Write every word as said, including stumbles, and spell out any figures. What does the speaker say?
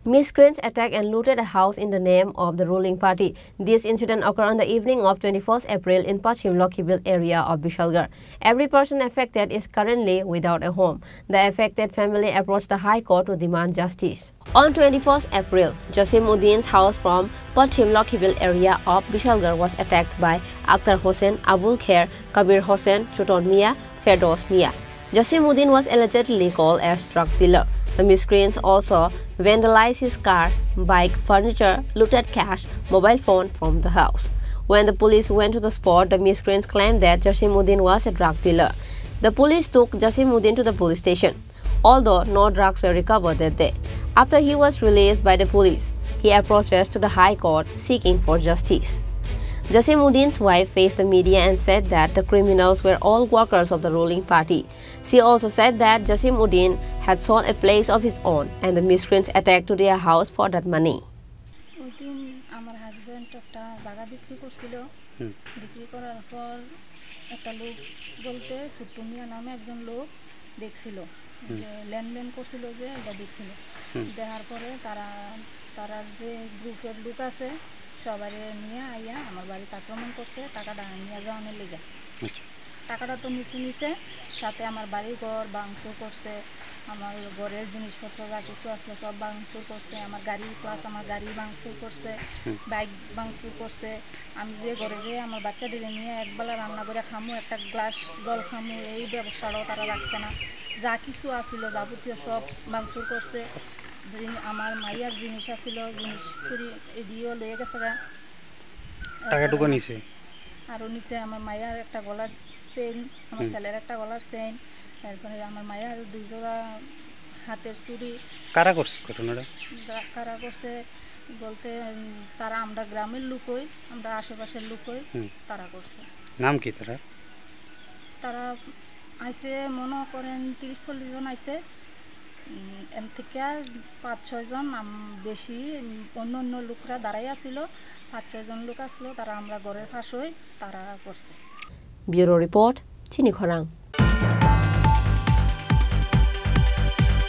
Miscreants attacked and looted a house in the name of the ruling party. This incident occurred on the evening of twenty-first April in Pachim Lokhibil area of Bishalgarh. Every person affected is currently without a home. The affected family approached the High Court to demand justice. On twenty-first April, Jasimuddin's house from Pachim Lokhibil area of Bishalgarh was attacked by Akhtar Hossain, Abul Khair, Kabir Hossain, Chuton Mia, Ferdoz Mia. Jasimuddin was allegedly called as drug dealer. The miscreants also vandalized his car, bike, furniture, looted cash, mobile phone from the house. When the police went to the spot, the miscreants claimed that Jasimuddin was a drug dealer. The police took Jasimuddin to the police station, although no drugs were recovered that day. After he was released by the police, he approached to the High Court seeking for justice. Jasimuddin's wife faced the media and said that the criminals were all workers of the ruling party. She also said that Jasimuddin had sold a place of his own and the miscreants attacked to their house for that money. আমার husband একটা জায়গা বিক্রি করছিল বিক্রি করার পর একটা লোক বলতে সুট্টুমিয়া নামে একজন লোক দেখছিল যে লেনদেন করছিল যে এটা দেখছিল দেখার পরে তারা তারা যে গ্রুপের লোক আছে সবাই নিয়ে আইয়া আমার বাড়িতে আক্রমণ করছে টাকাটা নিয়ে যাওয়ানোর লেগে টাকাটা তো নিচে নিচে সাথে আমার বাড়ি ঘর ভাঙচুর করছে আমার ঘরের জিনিসপত্র যা কিছু আছে সব ভাঙচুর করছে আমার গাড়ি প্লাস আমার গাড়ি ভাঙচুর করছে বাইক ভাঙচুর করছে আমি যে ঘরে যে আমার বাচ্চাদের নিয়ে একবেলা রান্না করে খামু একটা গ্লাস জল খামু এই ব্যবস্থাটাও তারা রাখছে না যা কিছু আছিল যাবতীয় সব ভাঙচুর করছে আমার মাইয়ার জিনিস আছিল জিনিস চুরি এদিও লয়ে গেছে টাকাটুকু নিছে আর নিচে আমার মাইয়ার একটা গলার চেইন আমার ছেলের একটা গলার চেইন তারপরে আমার মাইয়ার দুই জোড়া হাতের চুরি কারা করছে ঘটনাটা কারা করছে বলতে তারা আমরা গ্রামের লোক হই আমরা আশেপাশের লোক হই তারা করছে নাম কি তারা তারা আইছে মনে করেন তিরিশ চল্লিশ জন আইছে এর থেকে পাঁচ ছয় জন বেশি অন্য অন্য লোকরা দাঁড়াইয়া ছিল পাঁচ ছয় জন লোক আসলো তারা আমরা ঘরের পাশে তারা করছে ব্যুরো রিপোর্ট চিনি খরাং।